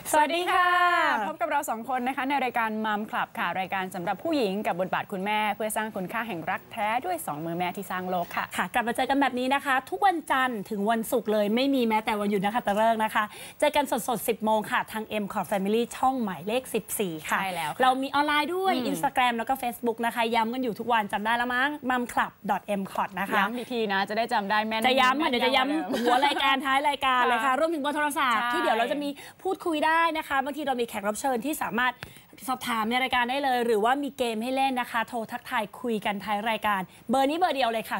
สวัสดีค่ะพบกับเราสองคนนะคะในรายการมัมคลับค่ะรายการสำหรับผู้หญิงกับบทบาทคุณแม่เพื่อสร้างคุณค่าแห่งรักแท้ด้วย2มือแม่ที่สร้างโลกค่ะกลับมาเจอกันแบบนี้นะคะทุกวันจันทร์ถึงวันศุกร์เลยไม่มีแม้แต่วันหยุดนะคะตะเลิกนะคะเจอกันสดๆ 10 โมงค่ะทาง M-Cord Family ช่องหมายเลข 14 ค่ะใช่แล้วเรามีออนไลน์ด้วย Instagram แล้วก็ Facebook นะคะย้ำกันอยู่ทุกวันจำได้แล้วมั้ง mumclub.mcod นะคะย้ำอีกทีนะจะได้จำได้แม่นจะย้ำค่ะเดี๋ยวจะย้ำหัวรายการท้ายรายการเลยค่ะรวมถึงเบอร์โทรศัพท์ที่เดี๋ยวเราจะมีพูดคุยได้นะคะบางทีเรามีแขกรับเชิญที่สามารถสอบถามในรายการได้เลยหรือว่ามีเกมให้เล่นนะคะโทรทักทายคุยกันท้ายรายการเบอร์นี้เบอร์เดียวเลยค่ะ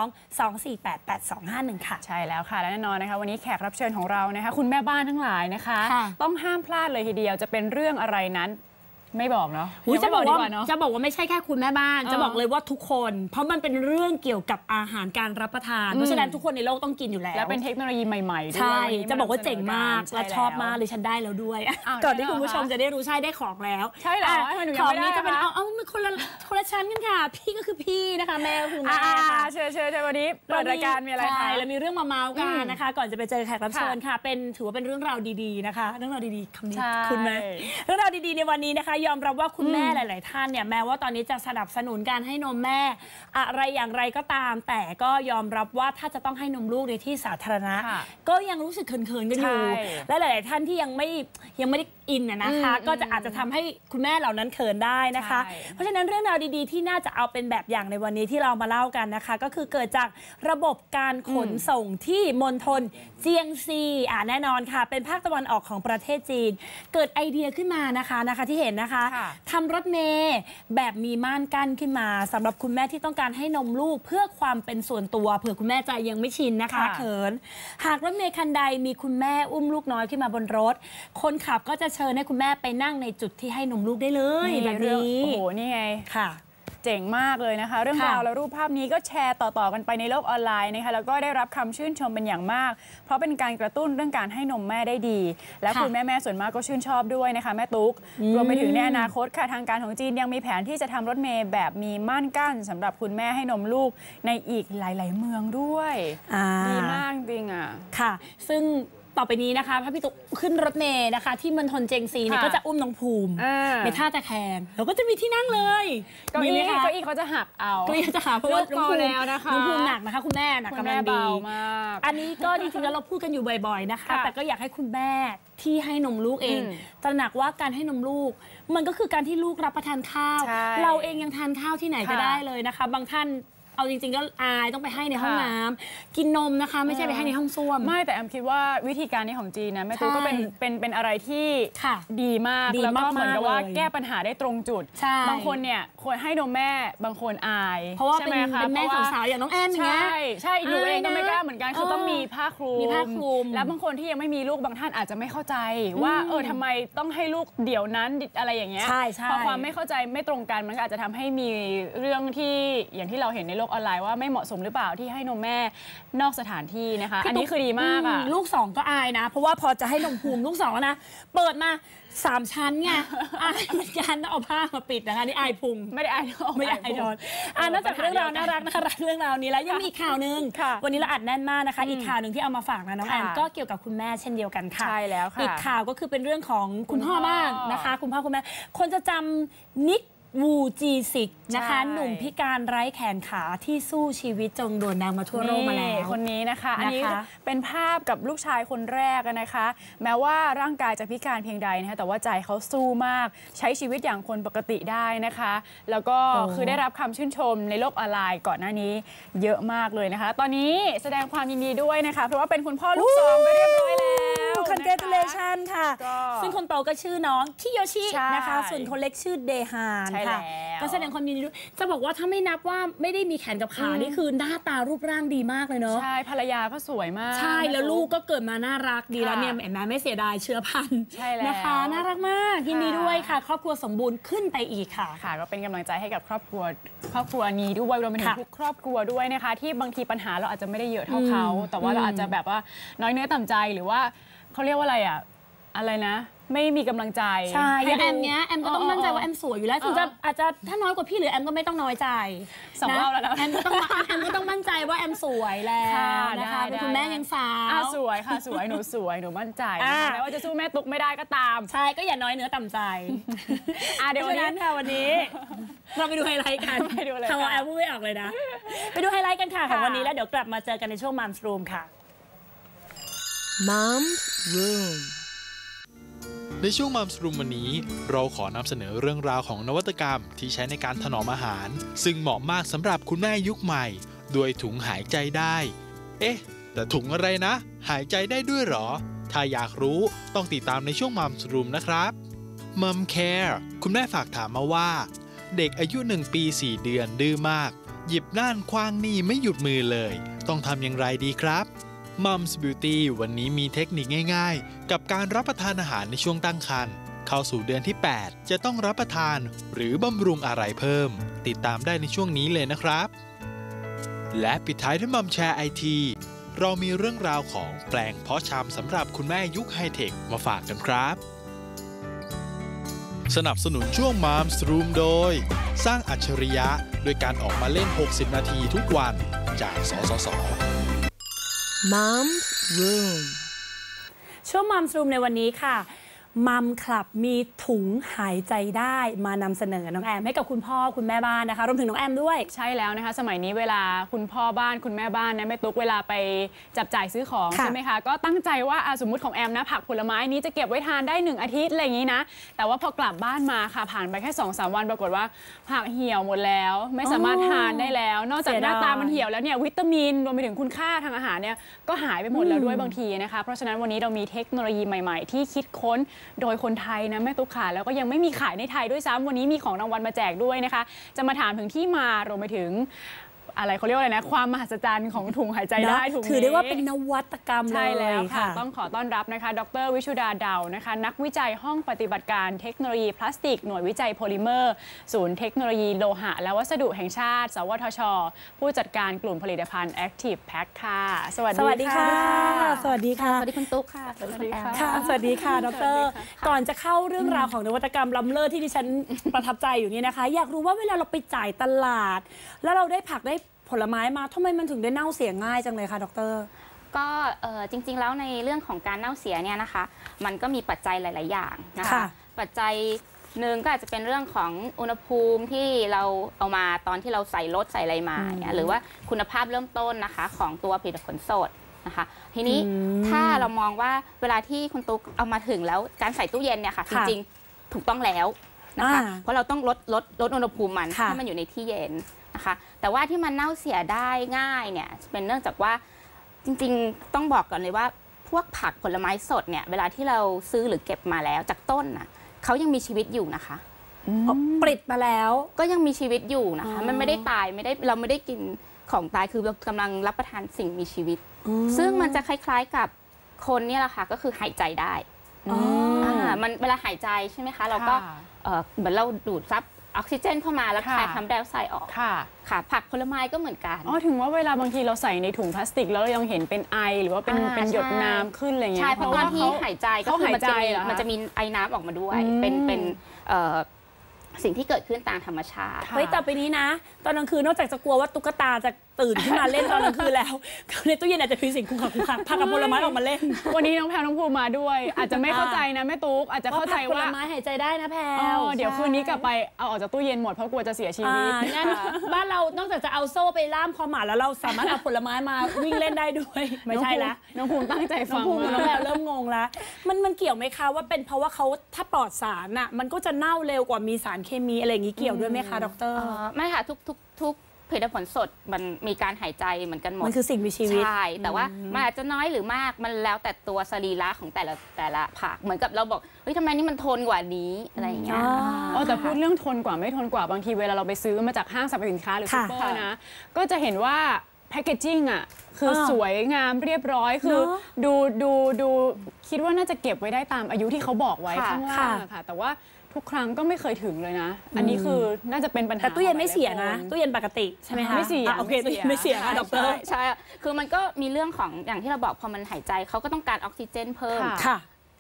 02-248-8251ค่ะใช่แล้วค่ะและแน่นอนนะคะวันนี้แขกรับเชิญของเรานะคะคุณแม่บ้านทั้งหลายนะคะต้องห้ามพลาดเลยทีเดียวจะเป็นเรื่องอะไรนั้นไม่บอกเนาะจะบอกว่าไม่ใช่แค่คุณแม่บ้านจะบอกเลยว่าทุกคนเพราะมันเป็นเรื่องเกี่ยวกับอาหารการรับประทานเพราะฉะนั้นทุกคนในโลกต้องกินอยู่แล้วและเป็นเทคโนโลยีใหม่ๆด้วยใช่จะบอกว่าเจ๋งมากและชอบมากเลยฉันได้แล้วด้วยก่อนที่คุณผู้ชมจะได้รู้ใช่ได้ของแล้วใช่แล้วของนี้จะเป็นเอาคนละชั้นกันค่ะพี่ก็คือพี่นะคะแม่คือแม่ค่ะเชิญวันนี้เปิดรายการมีอะไรคะแล้วมีเรื่องมาเมาส์กันนะคะก่อนจะไปเจอแขกรับเชิญค่ะเป็นถือว่าเป็นเรื่องราวดีๆนะคะเรื่องราวดีๆคำนี้คุณแม่เรื่องราวดีๆในวันนี้นะคะยอมรับว่าคุณแม่หลายๆท่านเนี่ยแม้ว่าตอนนี้จะสนับสนุนการให้นมแม่อะไรอย่างไรก็ตามแต่ก็ยอมรับว่าถ้าจะต้องให้นมลูกในที่สาธารณะก็ยังรู้สึกเขินๆกันอยู่และหลายๆท่านที่ยังไม่ได้อินนะคะก็อาจจะทำให้คุณแม่เหล่านั้นเขินได้นะคะเพราะฉะนั้นเรื่องราวดีๆที่น่าจะเอาเป็นแบบอย่างในวันนี้ที่เรามาเล่ากันนะคะก็คือเกิดจากระบบการขนส่งที่มณฑลเจียงซีแน่นอนค่ะเป็นภาคตะวันออกของประเทศจีนเกิดไอเดียขึ้นมานะคะที่เห็นนะคะทำรถเมล์แบบมีม่านกั้นขึ้นมาสำหรับคุณแม่ที่ต้องการให้นมลูกเพื่อความเป็นส่วนตัวเผื่อคุณแม่ใจยังไม่ชินนะคะเขินหากรถเมล์คันใดมีคุณแม่อุ้มลูกน้อยขึ้นมาบนรถคนขับก็จะเชิญให้คุณแม่ไปนั่งในจุดที่ให้นมลูกได้เลยแบบนี้โอ้โหนี่ไงค่ะเจ๋งมากเลยนะคะเรื่องราวและรูปภาพนี้ก็แชร์ต่อๆกันไปในโลกออนไลน์นะคะแล้วก็ได้รับคำชื่นชมเป็นอย่างมากเพราะเป็นการกระตุ้นเรื่องการให้นมแม่ได้ดีและคุณแม่ส่วนมากก็ชื่นชอบด้วยนะคะแม่ตุ๊กรวมไปถึงในอนาคตค่ะทางการของจีนยังมีแผนที่จะทำรถเมล์แบบมีม่านกั้นสำหรับคุณแม่ให้นมลูกในอีกหลายๆเมืองด้วยดีมากจริงค่ะซึ่งต่อไปนี้นะคะพระพี่ตุ๊กขึ้นรถเมล์นะคะที่มณฑลเจียงซีเนี่ยก็จะอุ้มน้องภูมิในท่าตะแคงแล้วก็จะมีที่นั่งเลยเก้าอี้เขาจะหักเอาเก้าอี้จะหักเพราะว่าน้องภูมิหนักนะคะคุณแม่หนักกำลังดีอันนี้ก็จริงๆแล้วเราพูดกันอยู่บ่อยๆนะคะแต่ก็อยากให้คุณแม่ที่ให้นมลูกเองตระหนักว่าการให้นมลูกมันก็คือการที่ลูกรับประทานข้าวเราเองยังทานข้าวที่ไหนก็ได้เลยนะคะบางท่านเอาจริงๆก็อายต้องไปให้ในห้องน้ำกินนมนะคะไม่ใช่ไปให้ในห้องส้วมไม่แต่แอมคิดว่าวิธีการนี้ของจีนนะแม่ตุ๊กก็เป็นอะไรที่ดีมากแล้วก็เหมือนกับว่าแก้ปัญหาได้ตรงจุดบางคนเนี่ยคนให้นมแม่บางคนอายเพราะว่าเป็นแม่สาวๆอย่างน้องแอนอย่างเงี้ยใช่หนูเองก็ไม่กล้าเหมือนกันคือต้องมีผ้าคลุมแล้วบางคนที่ยังไม่มีลูกบางท่านอาจจะไม่เข้าใจว่าทำไมต้องให้ลูกเดี๋ยวนั้นอะไรอย่างเงี้ยพอความไม่เข้าใจไม่ตรงกันมันก็อาจจะทำให้มีเรื่องที่อย่างที่เราเห็นในโลกออนไลน์ว่าไม่เหมาะสมหรือเปล่าที่ให้นมแม่นอกสถานที่นะคะอันนี้คือดีมากลูก2ก็อายนะเพราะว่าพอจะให้นมภูมิลูก2แล้วนะเปิดมา3 ชั้นไงอายเหมือนกันเอาผ้ามาปิดนะคะนี่อายพุงไม่ได้อายนอนนอกจากเรื่องราวน่ารักเรื่องราวนี้แล้วยังมีอีกข่าวนึงวันนี้เราอัดแน่นมากนะคะอีกข่าวหนึ่งที่เอามาฝากนะน้องแอนก็เกี่ยวกับคุณแม่เช่นเดียวกันค่ะใช่แล้วค่ะอีกข่าวก็คือเป็นเรื่องของคุณพ่อบ้างนะคะคุณพ่อคุณแม่คนจะจำนิกวูจีซิกนะคะหนุ่มพิการไร้แขนขาที่สู้ชีวิตจงโด่งดังมาทั่วโลกมาแล้วคนนี้นะคะอันนี้เป็นภาพกับลูกชายคนแรกนะคะแม้ว่าร่างกายจะพิการเพียงใดนะคะแต่ว่าใจเขาสู้มากใช้ชีวิตอย่างคนปกติได้นะคะแล้วก็คือได้รับคำชื่นชมในโลกออนไลน์ก่อนหน้านี้เยอะมากเลยนะคะตอนนี้แสดงความยินดีด้วยนะคะเพราะว่าเป็นคุณพ่อลูก2ไปเรียบร้อยแล้ว Congratulation ค่ะซึ่งคนโตก็ชื่อน้องคิโยชินะคะส่วนคนเล็กชื่อเดฮานก็แสดงความยินดีด้วยจะบอกว่าถ้าไม่นับว่าไม่ได้มีแขนกับขานี่คือหน้าตารูปร่างดีมากเลยเนาะใช่ภรรยาก็สวยมากใช่แล้วลูกก็เกิดมาน่ารักดีแล้วเนี่ยแม่ไม่เสียดายเชื้อพันธุ์นะคะน่ารักมากยินดีด้วยค่ะครอบครัวสมบูรณ์ขึ้นไปอีกค่ะก็เป็นกำลังใจให้กับครอบครัวนี้ด้วยรวมไปถึงทุกครอบครัวด้วยนะคะที่บางทีปัญหาเราอาจจะไม่ได้เยอะเท่าเขาแต่ว่าเราอาจจะแบบว่าน้อยเนื้อต่ำใจหรือว่าเขาเรียกว่าอะไรนะไม่มีกำลังใจใช่อย่างแอมเนี้ยแอมก็ต้องมั่นใจว่าแอมสวยอยู่แล้วถึงจะอาจจะถ้าน้อยกว่าพี่หรือแอมก็ไม่ต้องน้อยใจ 2 รอบแล้วนะแอมก็ต้องมั่นใจว่าแอมสวยแล้วนะคะเป็นคุณแม่ยังสาวสวยค่ะสวยหนูสวยหนูมั่นใจแม้ว่าจะสู้แม่ตุ๊กไม่ได้ก็ตามใช่ก็อย่าน้อยเนื้อต่ำใจเดี๋ยววันนี้ค่ะวันนี้เราไปดูไฮไลท์กันไปดูเลยค่ะแอมพูดไม่ออกเลยนะไปดูไฮไลท์กันค่ะของวันนี้แล้วเดี๋ยวกลับมาเจอกันในช่วง Mom's Room ค่ะ Mom's Room ในช่วง Mom's Room วันนี้เราขอนำเสนอเรื่องราวของนวัตกรรมที่ใช้ในการถนอมอาหารซึ่งเหมาะมากสำหรับคุณแม่ยุคใหม่ด้วยถุงหายใจได้แต่ถุงอะไรนะหายใจได้ด้วยหรอถ้าอยากรู้ต้องติดตามในช่วง Mom's Room นะครับ Mom Care คุณแม่ฝากถามมาว่าเด็กอายุ1 ปี 4 เดือนดื้อมากหยิบน่านคว้างนี่ไม่หยุดมือเลยต้องทำอย่างไรดีครับ Mom's Beauty วันนี้มีเทคนิคง่ายๆกับการรับประทานอาหารในช่วงตั้งครรภ์เข้าสู่เดือนที่ 8 จะต้องรับประทานหรือบำรุงอะไรเพิ่มติดตามได้ในช่วงนี้เลยนะครับและปิดท้ายด้วย Mom Share IT เรามีเรื่องราวของแปลงเพาะชำสำหรับคุณแม่ยุคไฮเทคมาฝากกันครับสนับสนุนช่วง Mom's Room โดยสร้างอัจฉริยะโดยการออกมาเล่น60 นาทีทุกวันจากสสส. Mom's Room ช่วง Mom's Room ในวันนี้ค่ะมัมคลับมีถุงหายใจได้มานำเสนอน้องแอมให้กับคุณพ่อคุณแม่บ้านนะคะรวมถึงน้องแอมด้วยใช่แล้วนะคะสมัยนี้เวลาคุณพ่อบ้านคุณแม่บ้านนะแม่ตุ๊กเวลาไปจับจ่ายซื้อของใช่ไหมคะก็ตั้งใจว่าสมมุติของแอมนะผักผลไม้นี้จะเก็บไว้ทานได้1 อาทิตย์อะไรอย่างนี้นะแต่ว่าพอกลับบ้านมาค่ะผ่านไปแค่ 2-3 วันปรากฏว่าผักเหี่ยวหมดแล้วไม่สามารถทานได้แล้วนอกจากหน้าตามันเหี่ยวแล้วเนี่ยวิตามินรวมไปถึงคุณค่าทางอาหารเนี่ยก็หายไปหมดแล้วด้วยบางทีนะคะเพราะฉะนั้นวันนี้เรามีเทคโนโลยีใหม่ๆที่คิดค้นโดยคนไทยนะแม่ตุ๊กขาแล้วก็ยังไม่มีขายในไทยด้วยซ้ำวันนี้มีของรางวัลมาแจกด้วยนะคะจะมาถามถึงที่มารวมไปถึงอะไรเขาเรียกว่าอะไรนะความมหัศจรรย์ของถุงหายใจได้ถุงนี้ถือได้ว่าเป็นนวัตกรรมเลยใช่แล้วค่ะต้องขอต้อนรับนะคะดร.วิชุดาเดานะคะนักวิจัยห้องปฏิบัติการเทคโนโลยีพลาสติกหน่วยวิจัยโพลิเมอร์ศูนย์เทคโนโลยีโลหะและวัสดุแห่งชาติสวทช.ผู้จัดการกลุ่มผลิตภัณฑ์ Active Pack ค่ะสวัสดีค่ะสวัสดีค่ะสวัสดีคุณตุ๊กค่ะสวัสดีค่ะสวัสดีค่ะดร.ก่อนจะเข้าเรื่องราวของนวัตกรรมล้ำเลิศที่ดิฉันประทับใจอยู่นี่นะคะอยากรู้ว่าเวลาเราไปจ่ายตลาดแล้วเราได้ผักได้ผลไม้มาทำไมมันถึงได้เน่าเสียง่ายจังเลยคะดร. ก็จริงๆแล้วในเรื่องของการเน่าเสียเนี่ยนะคะมันก็มีปัจจัยหลายๆอย่างนะคะปัจจัยหนึ่งก็อาจจะเป็นเรื่องของอุณหภูมิที่เราเอามาตอนที่เราใส่รถใส่อะไรมาหรือว่าคุณภาพเริ่มต้นนะคะของตัวผลิตผลสดนะคะทีนี้ถ้าเรามองว่าเวลาที่คุณตุ๊กเอามาถึงแล้วการใส่ตู้เย็นเนี่ยค่ะจริงๆถูกต้องแล้วนะคะเพราะเราต้องลดอุณหภูมิมันให้มันอยู่ในที่เย็นนะคะแต่ว่าที่มันเน่าเสียได้ง่ายเนี่ยเป็นเนื่องจากว่าจริงๆต้องบอกก่อนเลยว่าพวกผักผลไม้สดเนี่ยเวลาที่เราซื้อหรือเก็บมาแล้วจากต้นน่ะเขายังมีชีวิตอยู่นะคะปลิดมาแล้วก็ยังมีชีวิตอยู่นะคะมันไม่ได้ตายเราไม่ได้กินของตายคือเรากำลังรับประทานสิ่งมีชีวิตซึ่งมันจะคล้ายๆกับคนเนี่ยแหละค่ะก็คือหายใจได้มันเวลาหายใจใช่ไหมคะเราก็เหมือนเราดูดซับออกซิเจนเข้ามาแล้วคายคาร์บอนไดออกไซด์ออกค่ะผักผลไม้ก็เหมือนกันถึงว่าเวลาบางทีเราใส่ในถุงพลาสติกแล้วเรายังเห็นเป็นไอหรือว่าเป็นหยดน้ำขึ้นอะไรเงี้ยใช่เพราะตอนที่หายใจก็คือมันจะมีไอน้ำออกมาด้วยเป็นสิ่งที่เกิดขึ้นตามธรรมชาติเฮ้ยแต่ไปนี้นะตอนกลางคืนนอกจากจะกลัวว่าตุ๊กตาจะตื่นขึ้นมาเล่นตอนกลางคืนแล้วในตู้เย็นอาจจะมีสิ่งคุกคักผักกับผลไม้ออกมาเล่นวันนี้น้องแพรน้องภูมิมาด้วยอาจจะไม่เข้าใจนะแม่ตุ๊กอาจจะเข้าใจว่าผลไม้หายใจได้นะแพรเดี๋ยวคืนนี้กลับไปเอาออกจากตู้เย็นหมดเพราะกลัวจะเสียชีวิตงั้นบ้านเรานอกจากจะเอาโซ่ไปล่ามคอหมาแล้วเราสามารถเอาผลไม้มาวิ่งเล่นได้ด้วยไม่ใช่ละน้องภูมิตั้งใจฟังน้องแพรเริ่มงงแล้วมันเกี่ยวไหมคะว่าเป็นเพราะว่าเขาถ้าปลอดสารน่ะมันก็จะเน่าเร็วกว่ามีสารเคมีอะไรอย่างนี้เกี่ยวด้วยไหมคะดร. ไม่ค่ะทุกผลิตผลสดมันมีการหายใจเหมือนกันหมดมันคือสิ่งมีชีวิตใช่แต่ว่ามันอาจจะน้อยหรือมากมันแล้วแต่ตัวสรีระของแต่ละผักเหมือนกับเราบอกเฮ้ยทำไมนี่มันทนกว่านี้อะไรอย่างเงี้ยแต่พูดเรื่องทนกว่าไม่ทนกว่าบางทีเวลาเราไปซื้อมาจากห้างสรรพสินค้าหรือซุปเปอร์นะก็จะเห็นว่าแพคเกจจิ้งคือสวยงามเรียบร้อยคือดูคิดว่าน่าจะเก็บไว้ได้ตามอายุที่เขาบอกไว้ข้างล่างค่ะแต่ว่าทุกครั้งก็ไม่เคยถึงเลยนะอันนี้คือน่าจะเป็นปัญหาแต่ตู้เย็นไม่เสียนะตู้เย็นปกติใช่ไหมคะไม่เสียโอเคตู้เย็นไม่เสียค่ะดร. ใช่คือมันก็มีเรื่องของอย่างที่เราบอกพอมันหายใจเขาก็ต้องการออกซิเจนเพิ่มกับ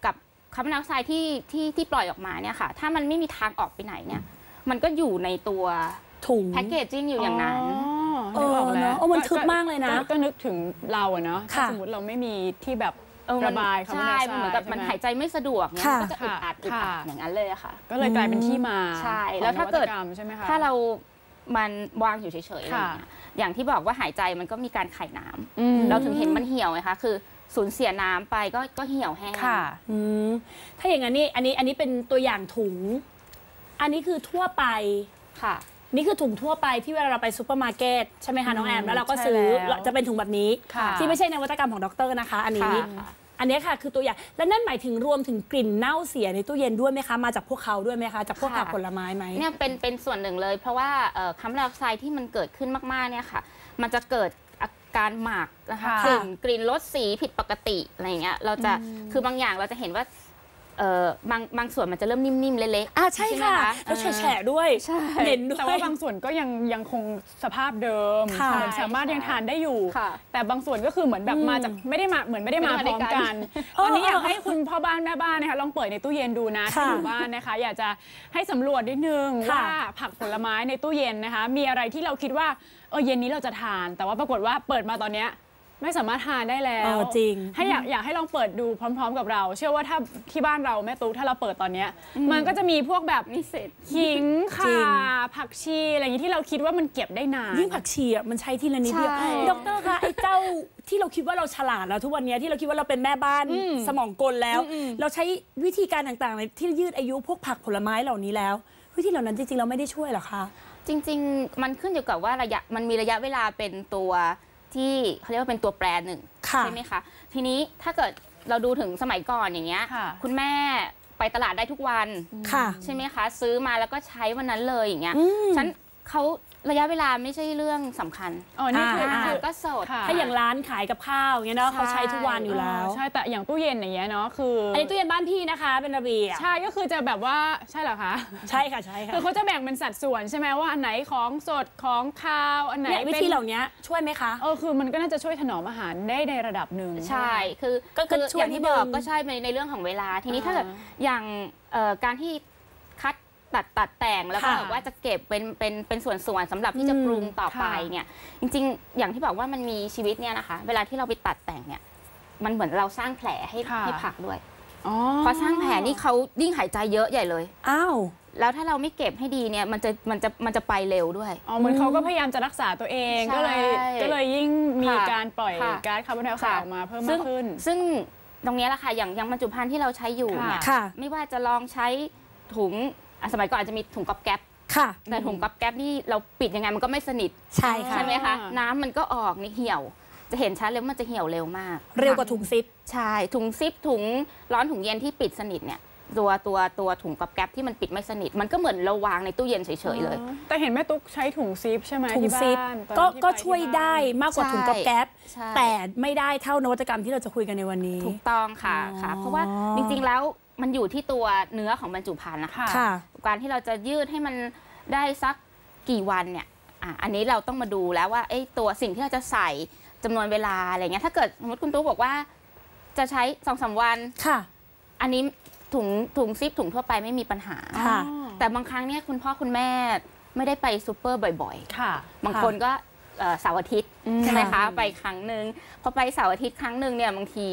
คาร์บอนไดออกไซด์ที่ปล่อยออกมาเนี่ยค่ะถ้ามันไม่มีทางออกไปไหนเนี่ยมันก็อยู่ในตัวถุงแพคเกจจิ้งอยู่อย่างนั้นนึกออกแล้วมันทึบมากเลยนะก็นึกถึงเราอะเนาะถ้าสมมติเราไม่มีที่แบบระบายคาร์บอนไดออกไซด์เหมือนกับมันหายใจไม่สะดวกเนี่ยก็จะอึดอัดอย่างนั้นเลยค่ะก็เลยกลายเป็นที่มาใช่แล้วถ้าเกิดถ้าเรามันวางอยู่เฉยๆอย่างที่บอกว่าหายใจมันก็มีการไข่น้ำเราถึงเห็นมันเหี่ยวไงคะคือสูญเสียน้ำไปก็เหี่ยวแห้งค่ะถ้าอย่างนั้นนี่อันนี้เป็นตัวอย่างถุงอันนี้คือทั่วไปค่ะนี่คือถุงทั่วไปที่เวลาเราไปซูเปอร์มาร์เก็ตใช่ไหมคะน้องแอมแล้วเราก็ซื้อจะเป็นถุงแบบนี้ที่ไม่ใช่นวัตกรรมของด็อกเตอร์นะคะอันนี้ค่ะคือตัวอย่างและนั่นหมายถึงรวมถึงกลิ่นเน่าเสียในตู้เย็นด้วยไหมคะมาจากพวกเขาด้วยไหมคะจากพวกผักผลไม้ไหมเนี่ยเป็นส่วนหนึ่งเลยเพราะว่าคาร์บอนไดออกไซด์ที่มันเกิดขึ้นมากๆเนี่ยค่ะมันจะเกิดอาการหมักนะคะกลิ่นรสสีผิดปกติอะไรเงี้ยเราจะคือบางอย่างเราจะเห็นว่าบางส่วนมันจะเริ่มนิ่มๆเละๆใช่ค่ะแล้วแฉะด้วยเห็นด้วยแต่ว่าบางส่วนก็ยังคงสภาพเดิมเหมือนสามารถยังทานได้อยู่แต่บางส่วนก็คือเหมือนแบบมาจากไม่ได้มาพร้อมกันตอนนี้อยากให้คุณพ่อบ้านแม่บ้านนะคะลองเปิดในตู้เย็นดูนะที่อยู่บ้านนะคะอยากจะให้สำรวจนิดนึงว่าผักผลไม้ในตู้เย็นนะคะมีอะไรที่เราคิดว่าเย็นนี้เราจะทานแต่ว่าปรากฏว่าเปิดมาตอนนี้ไม่สามารถทานได้แล้วจริงให้อยากให้ลองเปิดดูพร้อมๆกับเราเชื่อว่าถ้าที่บ้านเราแม่ตุ๊กถ้าเราเปิดตอนนี้มันก็จะมีพวกแบบขิงข่าผักชีอะไรอย่างนี้ที่เราคิดว่ามันเก็บได้นานยิ่งผักชีอ่ะมันใช้ทีละนิดเดียวดร.คะไอ้เจ้าที่เราคิดว่าเราฉลาดแล้วทุกวันนี้ที่เราคิดว่าเราเป็นแม่บ้านสมองกลแล้วเราใช้วิธีการต่างๆที่ยืดอายุพวกผักผลไม้เหล่านี้แล้ววิธีเหล่านั้นจริงๆเราไม่ได้ช่วยหรอคะจริงๆมันขึ้นอยู่กับว่ามันมีระยะเวลาเป็นตัวที่เขาเรียกว่าเป็นตัวแปรหนึ่งใช่ไหมคะทีนี้ถ้าเกิดเราดูถึงสมัยก่อนอย่างเงี้ยคุณแม่ไปตลาดได้ทุกวันใช่ไหมคะซื้อมาแล้วก็ใช้วันนั้นเลยอย่างเงี้ยฉันเขาระยะเวลาไม่ใช่เรื่องสำคัญนี่คือก็สดถ้าอย่างร้านขายกับข้าวอย่างเงี้ยเนาะเขาใช้ทุกวันอยู่แล้วใช่แต่อย่างตู้เย็นอย่างเงี้ยเนาะคืออันนี้ตู้เย็นบ้านพี่นะคะเป็นระเบียบใช่ก็คือจะแบบว่าใช่เหรอคะใช่ค่ะใช่ค่ะคือเขาจะแบ่งเป็นสัดส่วนใช่ไหมว่าอันไหนของสดของคาวอันไหนวิธีเหล่านี้ช่วยไหมคะคือมันก็น่าจะช่วยถนอมอาหารได้ในระดับหนึ่งใช่คืออย่างที่บอกก็ใช่ในเรื่องของเวลาทีนี้ถ้าเกิดอย่างการที่ตัดแต่งแล้วก็บอกว่าจะเก็บเป็นส่วนๆสำหรับที่จะปรุงต่อไปเนี่ยจริงๆอย่างที่บอกว่ามันมีชีวิตเนี่ยนะคะเวลาที่เราไปตัดแต่งเนี่ยมันเหมือนเราสร้างแผลให้ผักด้วยพอสร้างแผลนี่เขายิ่งหายใจเยอะใหญ่เลยแล้วถ้าเราไม่เก็บให้ดีเนี่ยมันจะไปเร็วด้วยเหมือนเขาก็พยายามจะรักษาตัวเองก็เลยยิ่งมีการปล่อยก๊าซคาร์บอนไดออกไซด์ออกมาเพิ่มมากขึ้นซึ่งตรงนี้แหละค่ะอย่างบรรจุภัณฑ์ที่เราใช้อยู่เนี่ยไม่ว่าจะลองใช้ถุงสมัยก่อนอาจจะมีถุงก๊อบแก๊บแต่ถุงก๊อบแก๊บนี่เราปิดยังไงมันก็ไม่สนิทใช่ค่ะใช่ไหมคะน้ำมันก็ออกนี่เหี่ยวจะเห็นชัดเลยมันจะเหี่ยวเร็วมากเร็วกว่าถุงซิปใช่ถุงซิปถุงร้อนถุงเย็นที่ปิดสนิทเนี่ยตัวถุงก๊อบแก๊บที่มันปิดไม่สนิทมันก็เหมือนเราวางในตู้เย็นเฉยๆเลยแต่เห็นแม่ตุ๊กใช้ถุงซิปใช่ไหมถุงซิปก็ช่วยได้มากกว่าถุงก๊อบแก๊บแต่ไม่ได้เท่านวัตกรรมที่เราจะคุยกันในวันนี้ถูกต้องค่ะเพราะว่าจริงๆแล้วมันอยู่ที่ตัวเนื้อของบรรจุภัณฑ์นะคะการที่เราจะยืดให้มันได้สักกี่วันเนี่ยอันนี้เราต้องมาดูแล้วว่าตัวสิ่งที่เราจะใส่จำนวนเวลาอะไรเงี้ยถ้าเกิดสมมติคุณตุ๊กบอกว่าจะใช้ 2-3 วันอันนี้ถุงซิปถุงทั่วไปไม่มีปัญหาแต่บางครั้งเนี่ยคุณพ่อคุณแม่ไม่ได้ไปซูเปอร์บ่อยๆบางคนก็เสาร์อาทิตย์ใช่ไหมคะไปครั้งหนึ่งพอไปเสาร์อาทิตย์ครั้งหนึ่งเนี่ยบางที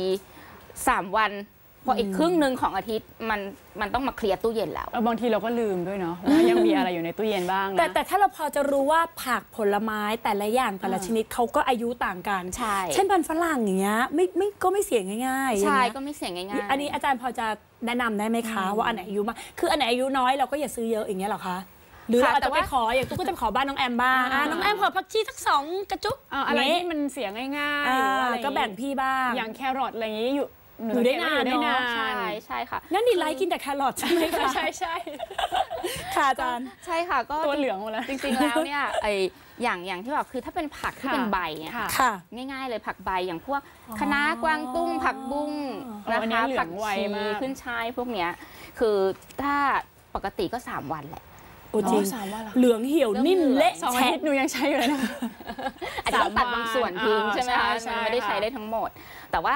3 วันพออีกครึ่งหนึ่งของอาทิตย์มันต้องมาเคลียร์ตู้เย็นแล้วบางทีเราก็ลืมด้วยเนาะว่ายังมีอะไรอยู่ในตู้เย็นบ้างนะแต่ถ้าเราพอจะรู้ว่าผักผลไม้แต่ละอย่างแต่ละชนิดเขาก็อายุต่างกันเช่นมันฝรั่งอย่างเงี้ยก็ไม่เสี่ยงง่ายๆใช่ก็ไม่เสี่ยงง่ายๆอันนี้อาจารย์พอจะแนะนำได้ไหมคะว่าอันไหนอายุมากคืออันไหนอายุน้อยเราก็อย่าซื้อเยอะอย่างเงี้ยหรอคะหรือเราอาจจะไปขออย่างตุ๊กก็จะขอบ้านน้องแอมบ้างน้องแอมขอผักชีสัก2 กระจุกอะไรที่มันเสียง่ายๆหรือว่าอะไรก็แบ่งพี่บ้างอย่างแครอทอะไรอย่างงี้อยู่ได้นานใช่ค่ะงั้นดิไลค์กินแต่แครอทใช่ไหมคะใช่ค่ะอาจารย์ใช่ค่ะก็ตัวเหลืองหมดแล้วจริงๆแล้วเนี่ยอย่างที่บอกคือถ้าเป็นผักที่เป็นใบเนี่ยง่ายๆเลยผักใบอย่างพวกคะน้ากวางตุ้งผักบุ้งนะคะผักชีขึ้นช่ายพวกเนี้ยคือถ้าปกติก็3 วันแหละจริงเหลืองเหี่ยวนิ่มเละ 2 อาทิตย์หนูยังใช้อยู่เลยนะอาจจะต้องตัดบางส่วนทิ้งใช่ไหมคะมันไม่ได้ใช้ได้ทั้งหมดแต่ว่า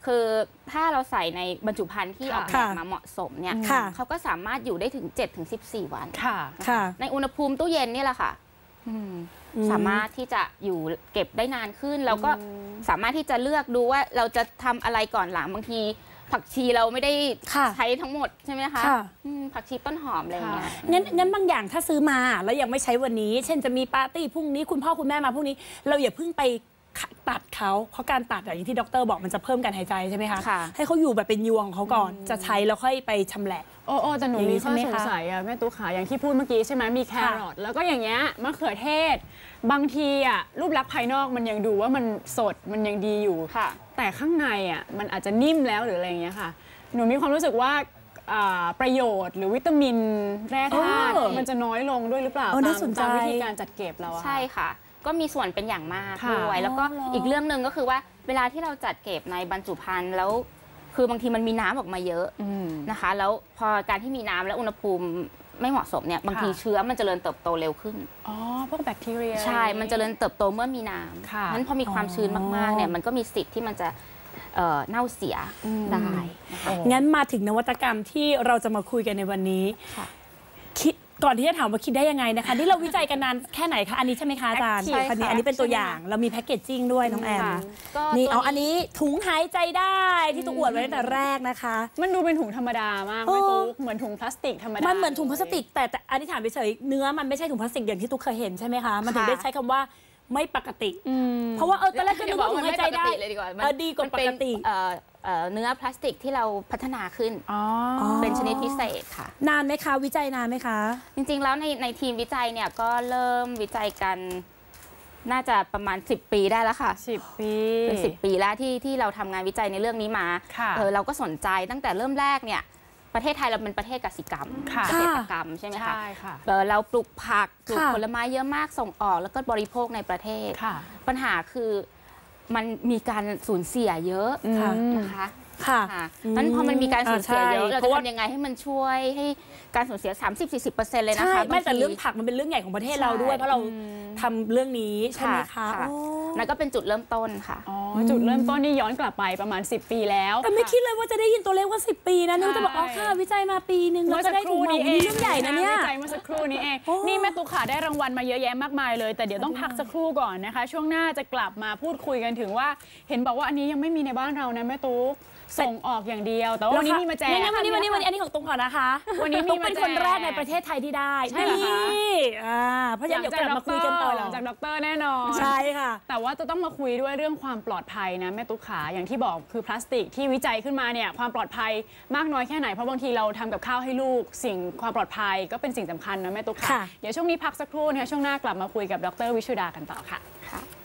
คือถ้าเราใส่ในบรรจุภัณฑ์ที่ออกแบบมาเหมาะสมเนี่ยเขาก็สามารถอยู่ได้ถึง 7-14 วันค่ะในอุณหภูมิตู้เย็นนี่แหละค่ะสามารถที่จะอยู่เก็บได้นานขึ้นแล้วก็สามารถที่จะเลือกดูว่าเราจะทำอะไรก่อนหลังบางทีผักชีเราไม่ได้ใช้ทั้งหมดใช่ไหมคะผักชีต้นหอมอะไรอย่างเงี้ยงั้นบางอย่างถ้าซื้อมาแล้วยังไม่ใช้วันนี้เช่นจะมีปาร์ตี้พรุ่งนี้คุณพ่อคุณแม่มาพรุ่งนี้เราอย่าเพิ่งไปตัดเขาเพราะการตัดอย่างที่ดร.บอกมันจะเพิ่มการหายใจใช่ไหมคะให้เขาอยู่แบบเป็นยวงเขาก่อนจะใช้แล้วค่อยไปชำแหละโอ้แต่หนูมีข้อสงสัยอะแม่ตุ๊กขาอย่างที่พูดเมื่อกี้ใช่ไหมมีแครอทแล้วก็อย่างเงี้ยมะเขือเทศบางทีอะรูปลักษณ์ภายนอกมันยังดูว่ามันสดมันยังดีอยู่แต่ข้างในอะมันอาจจะนิ่มแล้วหรืออะไรอย่างเงี้ยค่ะหนูมีความรู้สึกว่าประโยชน์หรือวิตามินแร่ธาตุมันจะน้อยลงด้วยหรือเปล่าตามวิธีการจัดเก็บเราใช่ค่ะก็มีส่วนเป็นอย่างมากด้วยแล้วก็อีกเรื่องหนึ่งก็คือว่าเวลาที่เราจัดเก็บในบรรจุภัณฑ์แล้วคือบางทีมันมีน้ำออกมาเยอะนะคะแล้วพอการที่มีน้ำและอุณหภูมิไม่เหมาะสมเนี่ยบางทีเชื้อมันเจริญเติบโตเร็วขึ้นพวกแบคทีเรียใช่มันเจริญเติบโตเมื่อมีน้ำนั้นพอมีความชื้นมากๆเนี่ยมันก็มีสิทธิ์ที่มันจะเน่าเสียได้งั้นมาถึงนวัตกรรมที่เราจะมาคุยกันในวันนี้คิดก่อนที่จะถามว่าคิดได้ยังไงนะคะนี่เราวิจัยกันนานแค่ไหนคะอันนี้ใช่ไหมคะอาจารย์อันนี้เป็นตัวอย่างเรามีแพ็กเกจจิ้งด้วยน้องแอมนี่เอาอันนี้ถุงหายใจได้ที่ตัวอวดไว้ตั้งแต่แรกนะคะมันดูเป็นถุงธรรมดามากไม่ตุ๊กเหมือนถุงพลาสติกธรรมดามันเหมือนถุงพลาสติกแต่อันนี้ถามไปเฉยเนื้อมันไม่ใช่ถุงพลาสติกอย่างที่ตุ๊กเคยเห็นใช่ไหมคะมันถึงได้ใช้คำว่าไม่ปกติเพราะว่าตอนแรกก็นึกว่าถุงหายใจได้ดีกว่าปกติเนื้อพลาสติกที่เราพัฒนาขึ้นเป็นชนิดพิเศษค่ะนานไหมคะวิจัยนานไหมคะจริงๆแล้วในทีมวิจัยเนี่ยก็เริ่มวิจัยกันน่าจะประมาณ10 ปีได้แล้วค่ะ 10 ปีเป็น10 ปีแล้วที่เราทำงานวิจัยในเรื่องนี้มาเราก็สนใจตั้งแต่เริ่มแรกเนี่ยประเทศไทยเราเป็นประเทศกสิกรรมเกษตรกรรมใช่ไหมคะเราปลูกผักปลูกผลไม้เยอะมากส่งออกแล้วก็บริโภคในประเทศปัญหาคือมันมีการสูญเสียเยอะนะคะนั้นพอมันมีการสูญเสียเยอะเราจะทำยังไงให้มันช่วยให้การสูญเสีย 30-40% เลยนะคะไม่แต่เรื่องผักมันเป็นเรื่องใหญ่ของประเทศเราด้วยเพราะเราทำเรื่องนี้ใช่ไหมคะนั่นก็เป็นจุดเริ่มต้นค่ะจุดเริ่มต้นนี่ย้อนกลับไปประมาณ10 ปีแล้วแต่ไม่คิดเลยว่าจะได้ยินตัวเลขว่า10 ปีนะนึกจะบอกค่ะวิจัยมาปีนึงแล้วก็ได้ถุงมือเรื่องใหญ่นะเนี่ยวิจัยเมื่อสักครู่นี้เองนี่แม่ตุ๊กขาได้รางวัลมาเยอะแยะมากมายเลยแต่เดี๋ยวต้องพักสักครู่ก่อนนะคะช่วงหน้าจะกลับมาพูดคุยกันถึงว่าเห็นบอกว่าอันนี้ยังไม่มีในบ้านเรานะแม่ตุ๊กส่งออกอย่างเดียวแต่วันนี้มีมาแจกวันนี้อันนี้ของตุ้งก่อนนะคะวันนี้มีเป็นคนแรกในประเทศไทยที่ได้นี่เพราะฉะนั้นเดี๋ยวกลับมาคุยกันต่อหลังจากดร.แน่นอนใช่ค่ะแต่ว่าจะต้องมาคุยด้วยเรื่องความปลอดภัยนะแม่ตุ๊กขาอย่างที่บอกคือพลาสติกที่วิจัยขึ้นมาเนี่ยความปลอดภัยมากน้อยแค่ไหนเพราะบางทีเราทำกับข้าวให้ลูกสิ่งความปลอดภัยก็เป็นสิ่งสำคัญนะแม่ตุ๊กขาเดี๋ยวช่วงนี้พักสักครู่นะคะช่วงหน้ากลับมาคุยกับดร.วิชุดากันต่อค่ะ